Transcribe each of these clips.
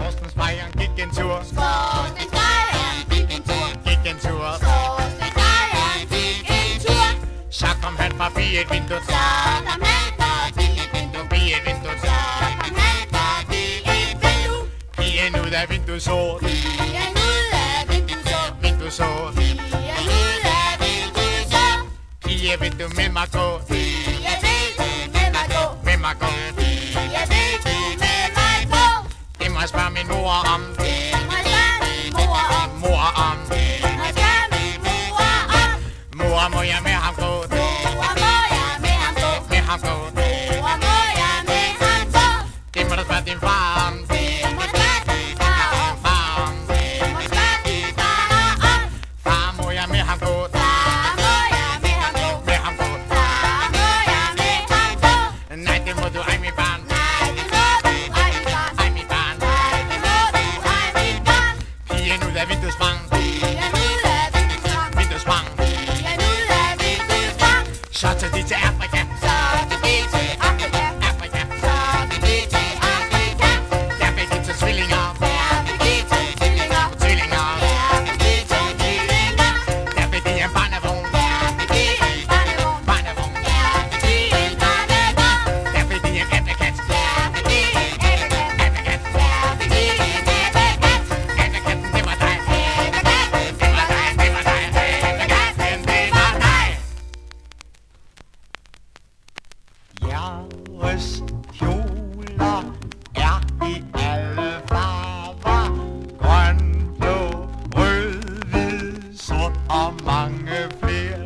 Skorstensfejeren gik en tur. Skorstensfejeren gik en tur. Gik en tur. Skorstensfejeren gik en tur. Så kom han forbi et vindue. Så kom han forbi et vindue. Forbi et vindue. Så kom han forbi et vindue. Pigen ud af vinduet så. Pigen ud af vinduet så. Vinduet så. Pigen ud af vinduet så. Pige, vil du med mig gå? Pige, vil du med mig gå? Med mig gå. Pige, vil du med mig gå? Det må jeg spørge min mor om. Det må jeg spørge min mor om. Mor om. Det må jeg spørge min mor om. Mor, må jeg med ham gå? Mor, må jeg med ham gå? Med ham gå. Mor, må jeg med ham gå? Det må du spørge din far om. Det må jeg spørge din far om. Far om. Det må jeg spørge din far om. Far, må jeg med ham gå? Far, må jeg med ham gå? Med ham gå. Far, må jeg med ham gå? Nej, det må du ej, mit barn. Nej, det må du ej, mit barn. Ej, mit barn. Nej, det må du ej, mit barn. Pigen ud af vinduet sprang. Pigen ud af vinduet sprang. Vinduet sprang. Pigen ud af vinduet sprang. Så tog de til Afrika. Så tog de til Afrika. Afrika. Så tog de til Afrika. Der fik de til tvillinger. Der fik de til tvillinger. Tvillinger. Der fik de til tvillinger. Der fik de en barnevogn. Der fik de en barnevogn. Barnevogn. Der fik de en barnevogn. Der fik de en æblekat. Der fik de en æblekat. Æblekat. Der fik de en æblekat. Æblekatten, det var dig. Æblekatten, Det var dig, det var dig. Æblekatten, det var dig. Jeres kjoler er i alle farver. Grøn, blå, rød, hvid, sort og mange flere.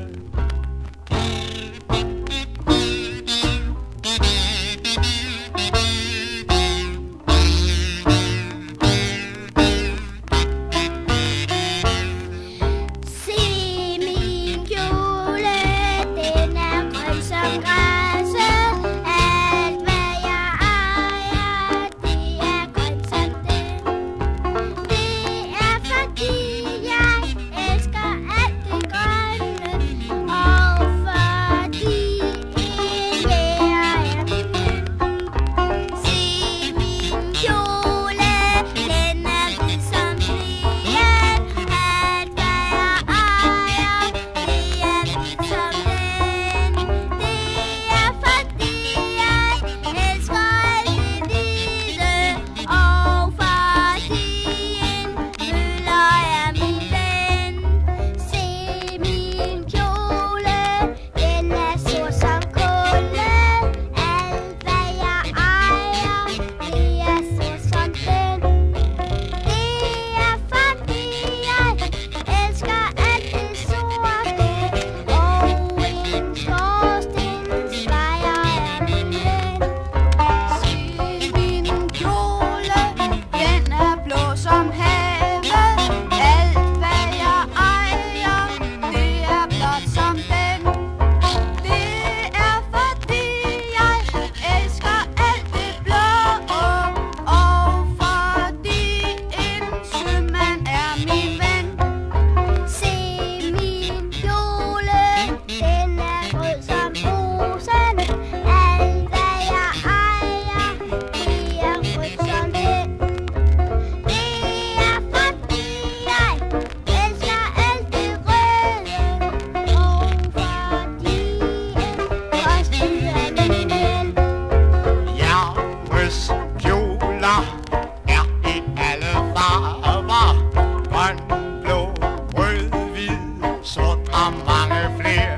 Se min kjole, den er grøn som græsset. Alt hvad jeg ejer, det er grønt som den. Det er fordi jeg elsker alt det grønne, og fordi enhver er min ven. Se min kjole, den er hvid som sneen. Alt hvad jeg ejer, det er hvidt som den. Det er fordi jeg elsker alt det hvide, og fordi en møller er min ven. Se min kjole, den er sort som kulde. Alt hvad jeg ejer, det er sort som den. Det er fordi jeg elsker alt det sorte, og en skorstensfejer er min ven. Se min kjole, den er blå som havet. Alt hvad jeg ejer, det er blåt som den. Det er fordi jeg elsker alt det blå, og fordi en sømand er min ven. Se min kjole, den er rød som rosen. Alt hvad jeg ejer, det er rødt som den. Det er fordi jeg elsker alt det røde, og fordi en kostelig er min ven. Jeres kjoler er i alle farver. Grøn, blå, rød, hvid, sort og mange flere.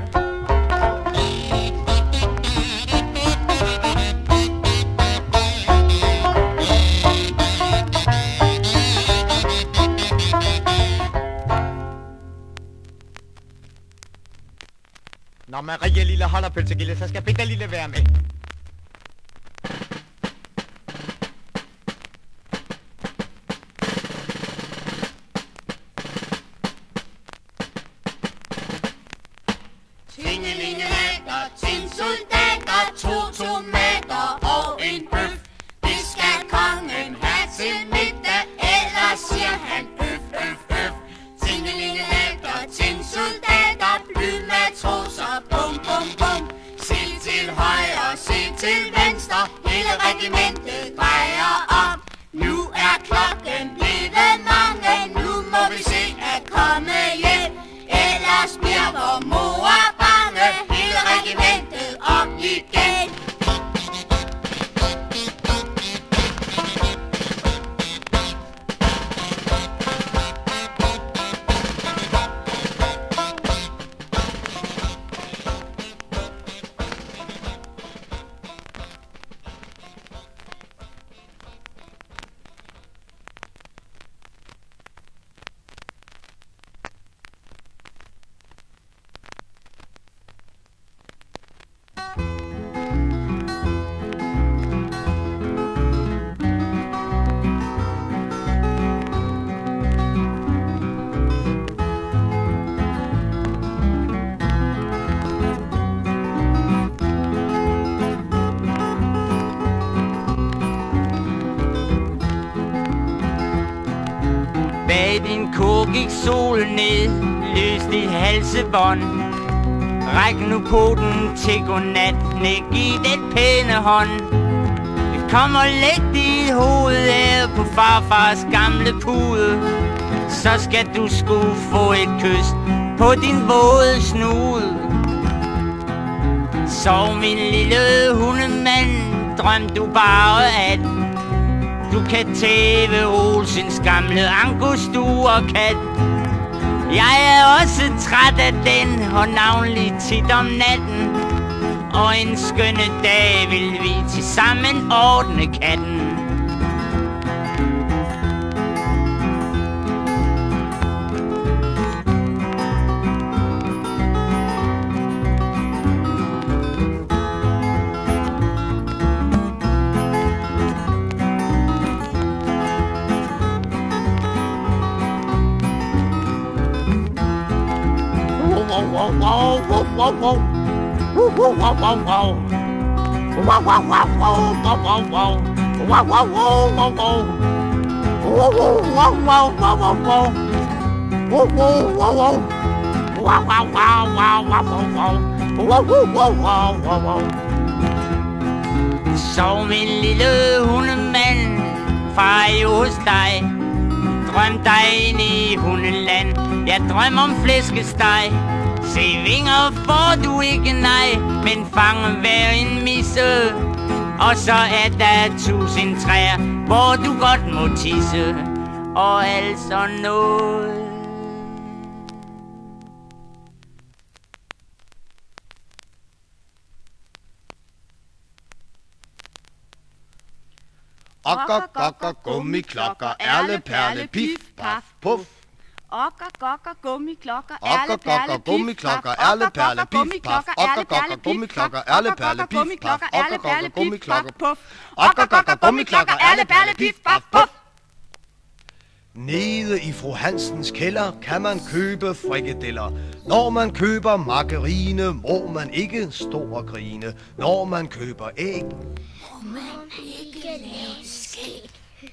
Når Maria Lille holder pølsegilde, så skal Peter Lille være med. Tingelingelægger, tinsoldater, 2 tomater og en bøf. Det skal kongen have til middag, ellers siger han øf, øf, øf. Tingelingelægger, tinsoldater, blymatroser, bum, bum, bum. Se til højre, se til venstre, hele regimentet drejer om. Nu er klokken Bag din ko gik solen ned, løst i halsebånd. Ræk nu poten til godnat, giv den pæne hånd. Kom og læg dit hoved her på farfars gamle pude. Så skal du sgu få et kys på din våde snude. Sov min lille hundemand, drøm du bare at du kan tæve Olsens gamle angostur kat. Jeg er også træt af den, og navnlig tit om natten. Og en skønne dag vil vi tilsammen ordne katten. Sov min lille hundemand, far er jo hos dig. Drøm dig ind i hundeland, jeg drømmer om flæskesteg. Se vinger får du ikke, nej, men fang hver en misse. Og så er der 1000 træer, hvor du godt må tisse. Og altså noget. Okker, gokker, gummiklokker, ærle, perle, pif, paf, puff. Okker, gokker, gummiklokker, Okker, gokker, gummiklokker, ærle, perle, pif, paf. Okker, gokker, gummiklokker, ærle, perle, pif, paf. Okker, gokker, gummiklokker, puff. Okker, gokker, gummiklokker, ærle, perle, pif, paf, puff. Nede i fru Hansens kælder kan man købe frikadeller. Når man køber margarine, må man ikke stå og grine. Når man køber æg, må man ikke lave skæg.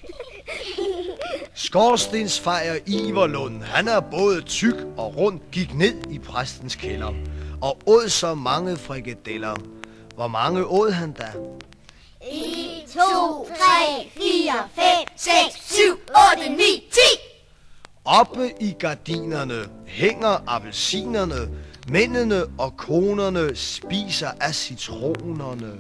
Skorstensfejer Iverlund, han er både tyk og rund, gik ned i præstens kælder og åd så mange frikadeller. Hvor mange åd han da? 1, 2, 3, 4, 5, 6, 7, 8, 9, 10. Oppe i gardinerne hænger appelsinerne. Mændene og konerne spiser af citronerne.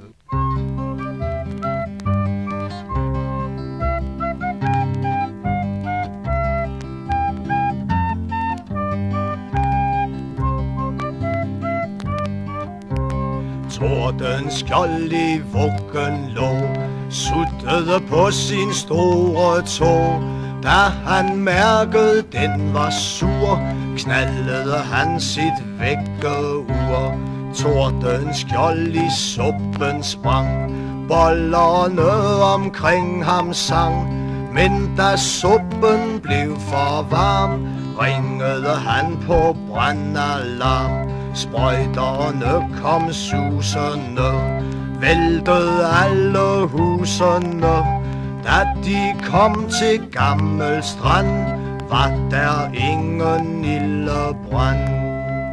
Tordens skjold i vuggen lå, suttede på sin store tå. Da han mærkede, den var sur, knaldede han sit vækkeur. Tordens skjold i suppen sprang, bollerne omkring ham sang. Men da suppen blev for varm, ringede han på brandalarm. Sprøjterne kom susende, væltede alle husene. Da de kom til Gammel Strand, var der ingen ildebrand.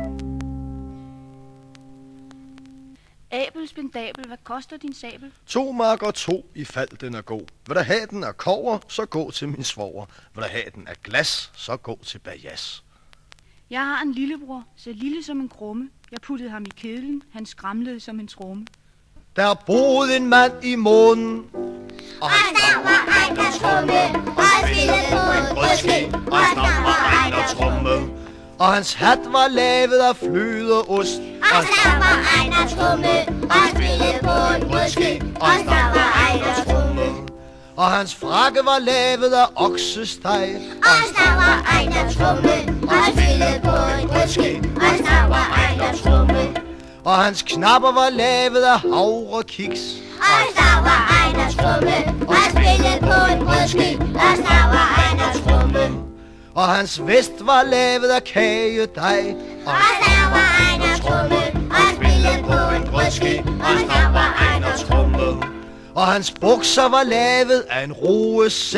Abel, spindabel, hvad koster din sabel? 2 mark og 2 i fald den er god. Vil der have den af kover, så gå til min svoger. Vil der have den af glas, så gå til Bajas. Jeg har en lillebror, så lille som en krumme. Jeg puttede ham i kedlen, han skramlede som en tromme. Der boede en mand i månen, og hans navn var Ejner Tromme, og han spillede på en brødske, og hans navn var Ejner Tromme. Og hans hat var lavet af flødeost, og hans navn var Ejner Tromme, og han spillede på en brødske, og hans navn var Ejner Tromme. Og hans frakke var lavet af oksesteg, og hans navn var Ejner Tromme, og han spillede på en brødske, og hans navn var Ejner Tromme. Og hans knapper var lavet af havrekiks, og hans navn var Ejner Tromme, og han spillede på en brødske, og hans navn var Ejner Tromme. Og hans vest var lavet af kagedej, og hans navn var Ejner Tromme, og han spillede på en brødske, og hans navn var Ejner Tromme. Og hans bukser var lavet af en roesæk,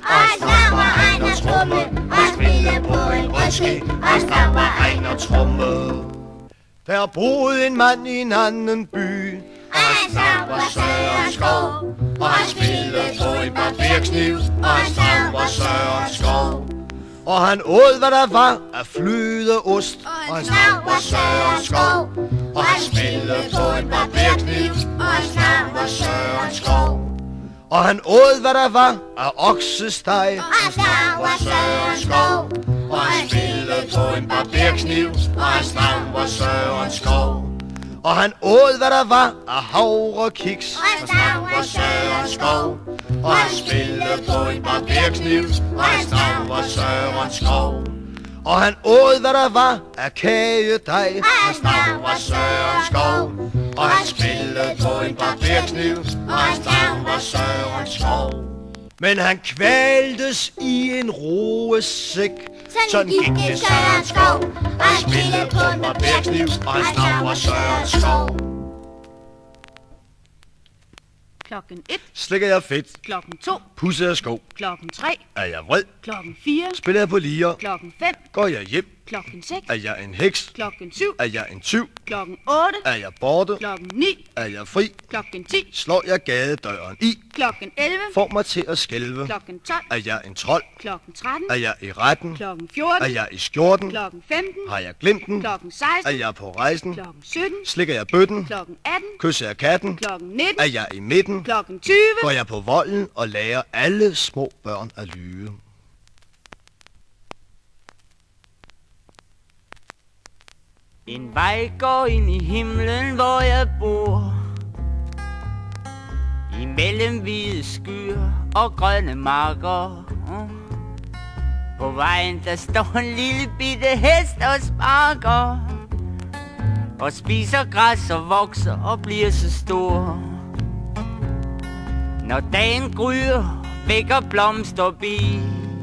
og snapper egen og tromme, og spiller på en rødske, og snapper egen og tromme. Der boede en mand i en anden by, og han snapper Søren Skov, og han spiller på en barberkniv, og han snapper Søren Skov. og han åd hvad der var af flødeost, Og han snapper Søren Skov, og han spiller på en barberkniv, og han snapper Søren Skov. og han åd hvad der var af oksesteg, Og han snapper Søren Skov, og han spiller på en barberkniv, og han snapper Søren Skov. og han åd hvad der var af havrekiks, Og han snapper Søren Skov, og han spiller på en barberkniv, og han snapper Søren Skov. og han åd hvad der var af kagedej, Og han snapper Søren Skov, og han spiller på en barberkniv, og han snapper Søren Skov. men han kvaltes i en roesæk. Sådan gik det Søren Skov, og han spillede på en barberkniv, og han snapper Søren Skov. Klokken 1, Slikker jeg fedt, klokken 2, pusser jeg sko, klokken 3, er jeg vred, klokken 4, spiller jeg på liger, klokken 5, går jeg hjem, klokken 6, er jeg en heks, klokken 7, er jeg en tyv, klokken 8, er jeg borte, klokken 9, er jeg fri, klokken 10, slår jeg gadedøren i, klokken 11, får mig til at skælve, klokken 12, er jeg en trold, klokken 13, er jeg i retten, klokken er 14, jeg i skjorten, klokken 15, har jeg glemt den, klokken er 16, jeg på rejsen, klokken 17, slikker jeg bøtten, klokken 18, kysser jeg katten, klokken 19, er jeg i midten, klokken 20. går jeg på volden og lærer alle små børn at lyve. En vej går ind i himlen, hvor jeg bor, imellem hvide skyer og grønne marker. På vejen der står en lille bitte hest og sparker, og spiser græs og vokser og bliver så stor. Når dagen gryer, vækker blomster bi,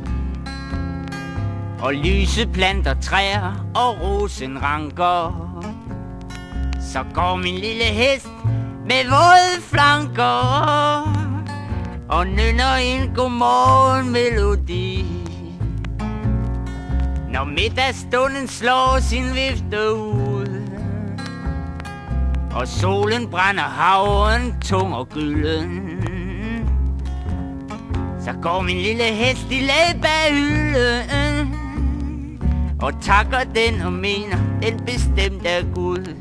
og lyse planter træer og rosenranker, så går min lille hest med våde flanker og nynner en godmorgen melodi. Når middagsstunden slår sin vifte ud, og solen brænder havren tung og gylden, så går min lille hest i læ bag hylden og takker den og mener, den bestemt er Gud.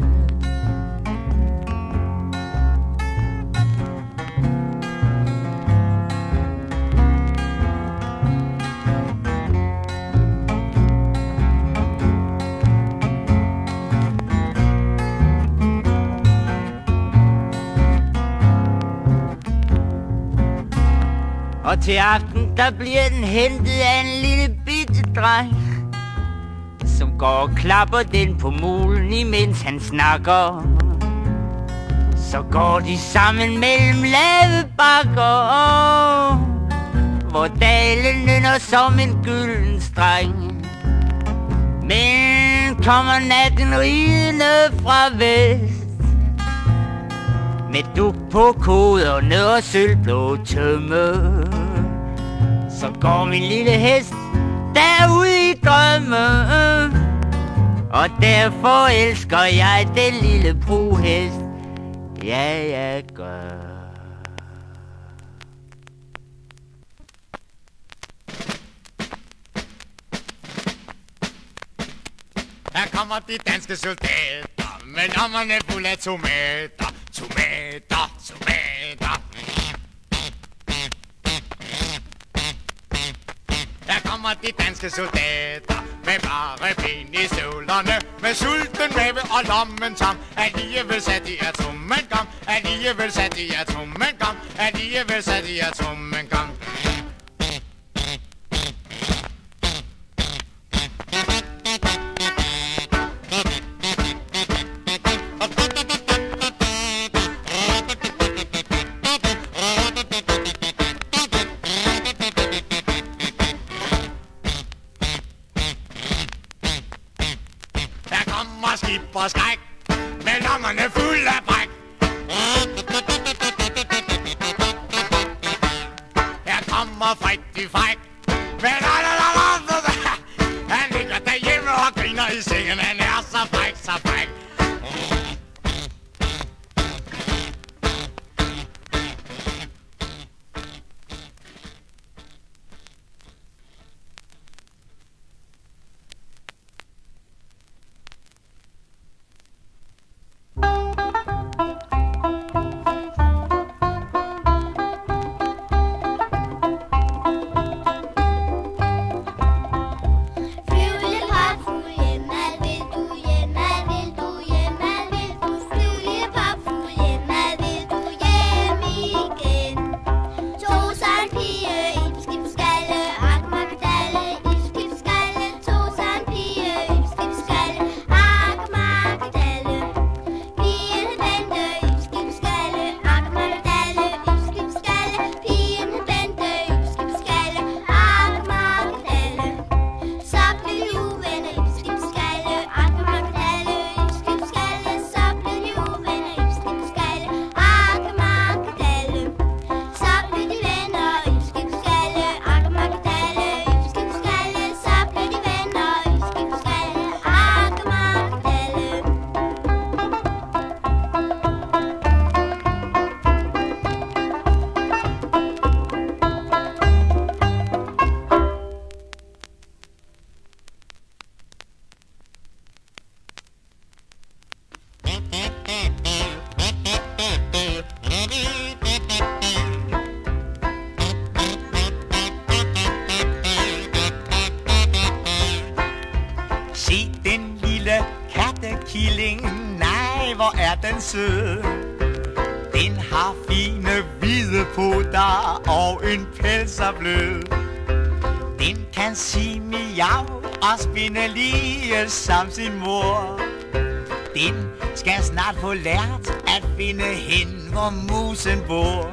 Og til aften, der bliver den hentet af en lille bitte dreng, som går og klapper den på mulen, imens han snakker. Så går de sammen mellem lave bakker, hvor dalen nynner som en gylden streng. Men kommer natten ridende fra vest, med dug på koderne og sølvblå tømme, så går min lille hest derude i drømme, og derfor elsker jeg den lille bruhest. Ja, jeg gør. Her kommer de danske soldater, med lommerne fuld af tomater, tomater, tomater. Her kommer de danske soldater, med bare ben i støvlerne, med sulten mave og lommen tam. Alligevel sat de er tummen gam, alligevel sat de er tummen gam, alligevel sat de er tummen gam. Skib og skræk, med lommerne fuld af bræk. Her kommer Freddy Fræk, Men han ligger derhjemme og griner i sengen. Han er så fræk, så fræk. Sød. Den har fine hvide poter og en pels er blød. Den kan sige miau og spinde lige som sin mor. Den skal snart få lært at finde hen, hvor musen bor.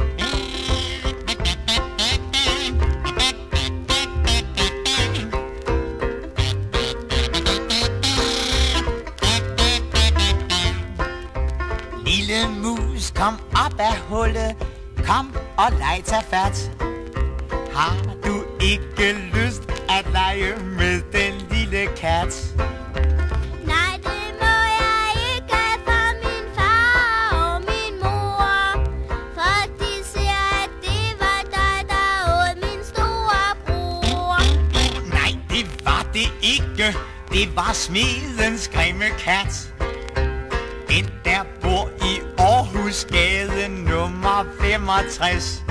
Lille mus, kom op af hullet, kom og leg, tag fat. Har du ikke lyst at lege med den lille kat? Nej, det må jeg ikke, for min far og min mor. For de siger, at det var dig, der åd min store bror. Nej, det var det ikke. Det var smedens grimme kat. Den der bor i Aarhusgade nummer 65.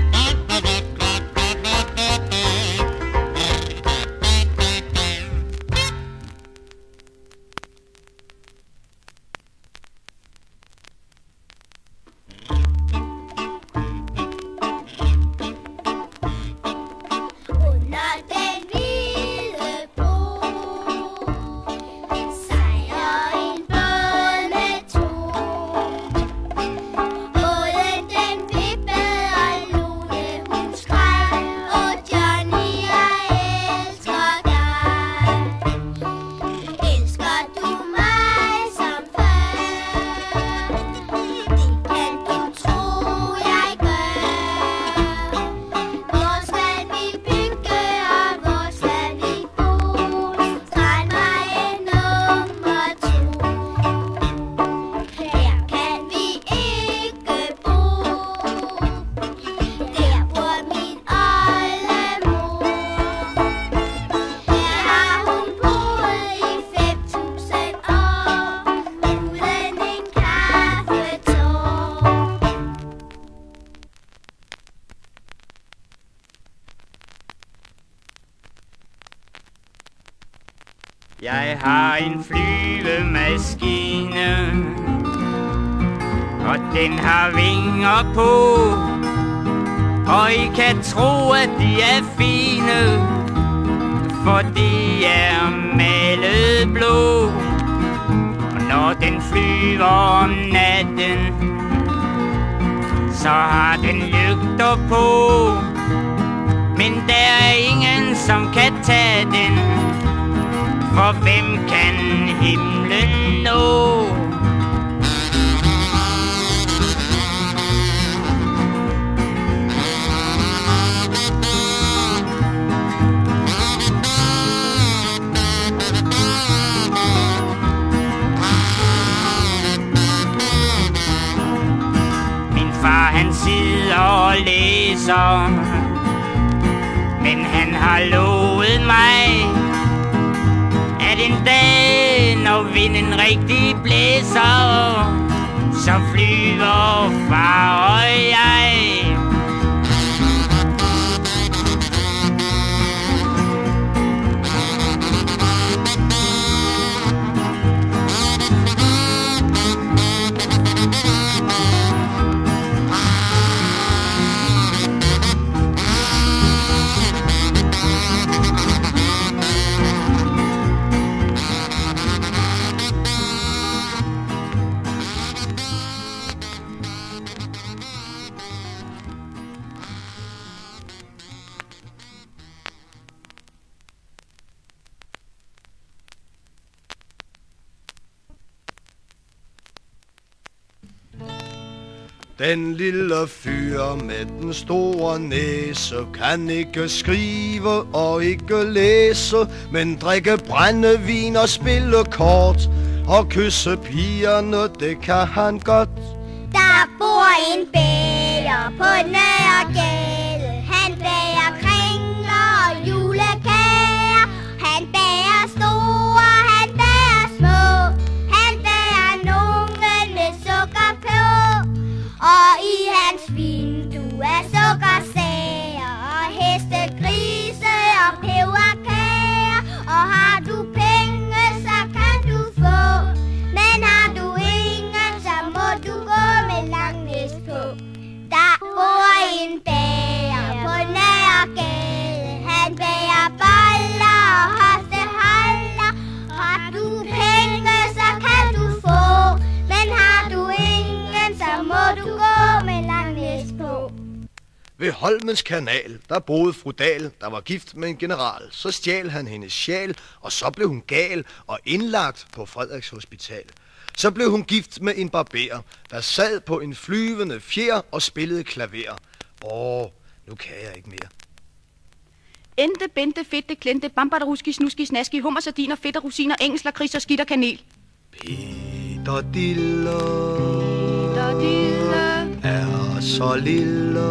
Jeg har en flyvemaskine, og den har vinger på, og I kan tro, at de er fine, for de er malet blå. Og når den flyver om natten, så har den lygter på, men der er ingen, som kan tage den, for hvem kan himlen nå? læser. Men han har lovet mig, at en dag, når vinden rigtig blæser, så flyver far og jeg. Den lille fyr med den store næse kan ikke skrive og ikke læse, men drikke brændevin og spille kort og kysse pigerne, det kan han godt. Der bor en bager på Nørregade. Han bager kringler og julekager. Han bager store, han bager små. Han bager nogle med sukker på. Og i hans vindue er sukkersager og hestegrise og peberkager. Og har du penge, så kan du få. Men har du ingen, så må du gå med lang næs på. Der bor en bager på Nørregade. Han bager boller og hofteholder. Har du penge, så kan du få. Men har du ingen, så må du gå med lang næs på. Ved Holmens kanal, der boede fru Dahl, der var gift med en general. Så stjal han hendes sjæl, og så blev hun gal og indlagt på Frederiks Hospital. Så blev hun gift med en barber, der sad på en flyvende fjer og spillede klaver. Nu kan jeg ikke mere. Ente, bente, fedte, klente, bambarderuski, snuski, snaski, hummer, sardiner, fedt og rosiner, engelsk, lakrids og skidt og kanel. Peter Dille Er så lille,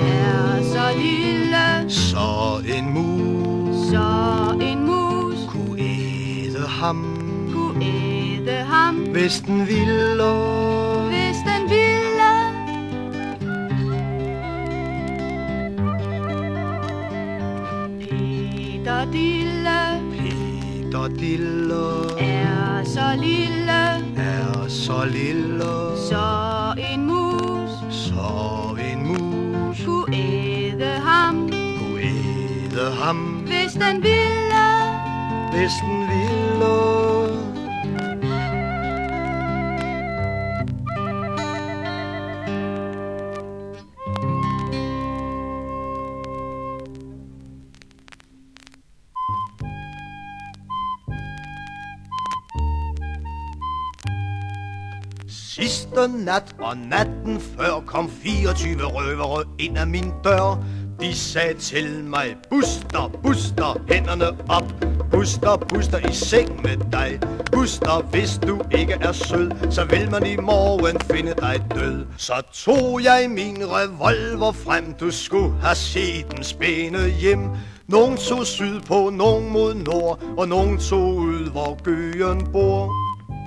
så en mus, kunne æde ham, hvis den ville. Peter Dille Er så lille, så en mus kunne æde ham, hvis den ville. Sidste nat og natten før kom 24 røvere ind ad min dør. De sagde til mig, Buster, Buster, hænderne op. Buster, Buster, i seng med dig. Buster, hvis du ikke er sød, så vil man i morgen finde dig død. Så tog jeg min revolver frem, du skulle have set den spæne hjem. Nogen tog sydpå, nogen mod nord, og nogen tog ud, hvor Gøgen bor.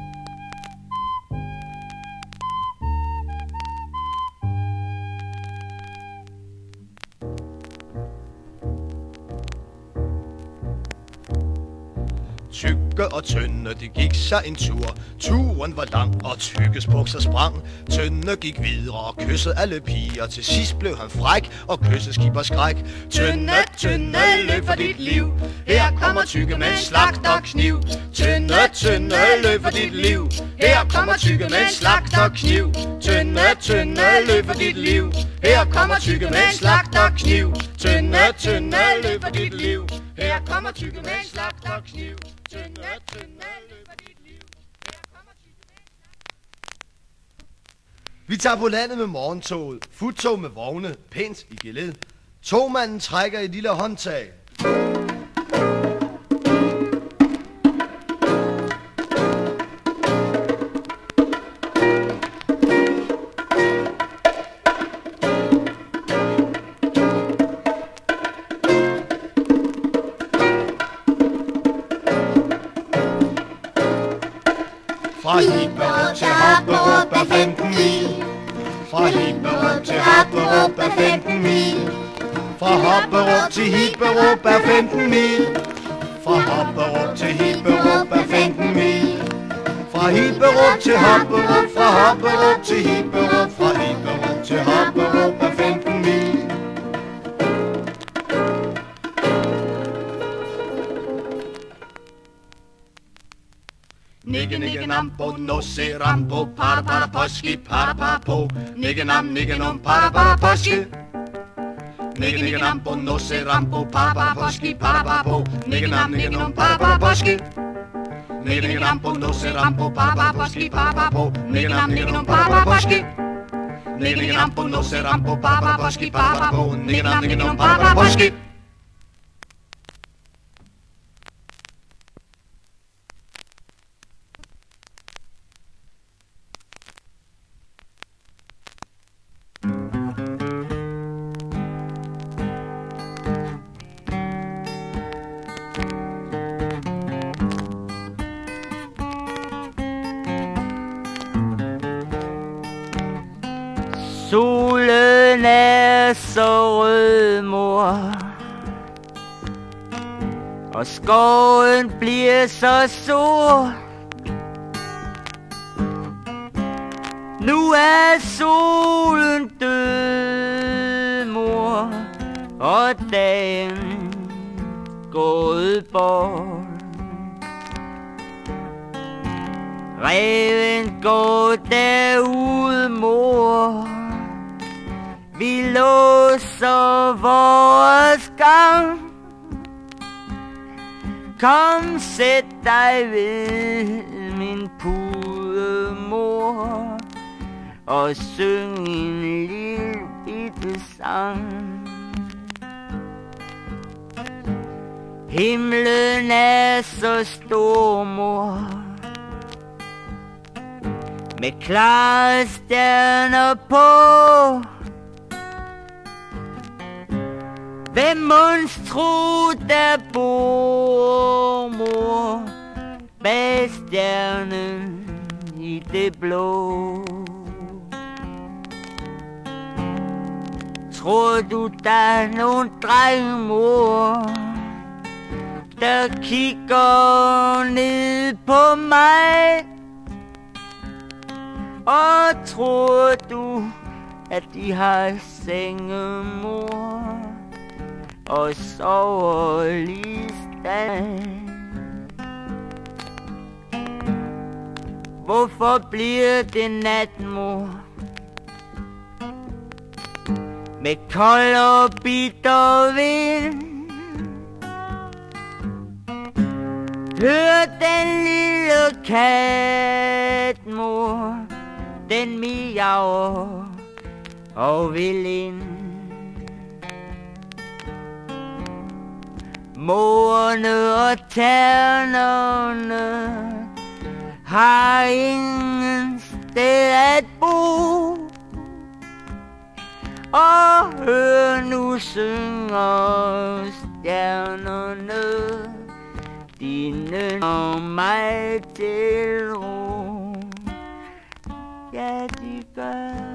Tykke og tynde, de gik sig en tur. Turen var lang, og Tykkes bukser sprang. Tynde gik videre og kyssede alle piger. Til sidst blev han fræk og kyssede skib og skræk. Tynde, tynde, løb for dit liv. Her kommer Tykke med en slagterkniv. Tynde, tynde, løb for dit liv. Her kommer Tykke med en slagterkniv. Tynde, tynde, løb for dit liv. Her kommer Tykke med en slagterkniv. Tynde, tynde, løb for dit liv. Her kommer Tykke med en slagterkniv. Tynde, tynde, løb for dit liv. Her kommer Tykke med en slagterkniv. Vi tager på landet med morgentoget. Futtog med vogne, pænt i geled. Togmanden trækker et lille håndtag. Fra Hipperup til Hopperup er 15 mil. Fra Hipperup til Hopperup er 15 mil. Fra Hopperup til Hipperup er 15 mil. Fra Hopperup til Hipperup er 15 mil. Fra Hipperup til Hopperup, fra Hopperup til Hipperup, fra Hipperup til Hopperup er 15 mil. Nikke nikke nampo, nosse rampo, para para poski, para para po. Nikke nam, nikke num, para para poski. Nikke nikke nampo, nosse rampo, para para poski, para para po. Nikke nam, nikke num, para para poski. Nikke nikke nampo, nosse rampo, para para poski, para para po. Nikke nam, nikke num, para para poski. Nikke nikke nampo, nosse rampo, para para poski, para para po. Nikke nam, nikke num, para para poski. Solen er så rød, mor, og skoven bliver så stor. Nu er solen død, mor, og dagen gået bort. Ræven går derude, mor. Vi låser vores gang. Kom, sæt dig ved min pude, mor, og syng en lille bitte sang. Himlen er så stor, mor, med klare stjerner på. Hvem monstro der bor, mor, bag stjernen i det blå? Tror du der er nogen dreng, mor, der kigger ned på mig? Og tror du at de har senge, mor, og sover lige stand? Hvorfor bliver det nat, mor, med kold og bitter vind? Hør den lille kat, mor, den miaver og vil ind. Mårene og ternerne har ingen sted at bo. Og hør nu synger stjernerne, de nynner mig til ro. Ja, de gør.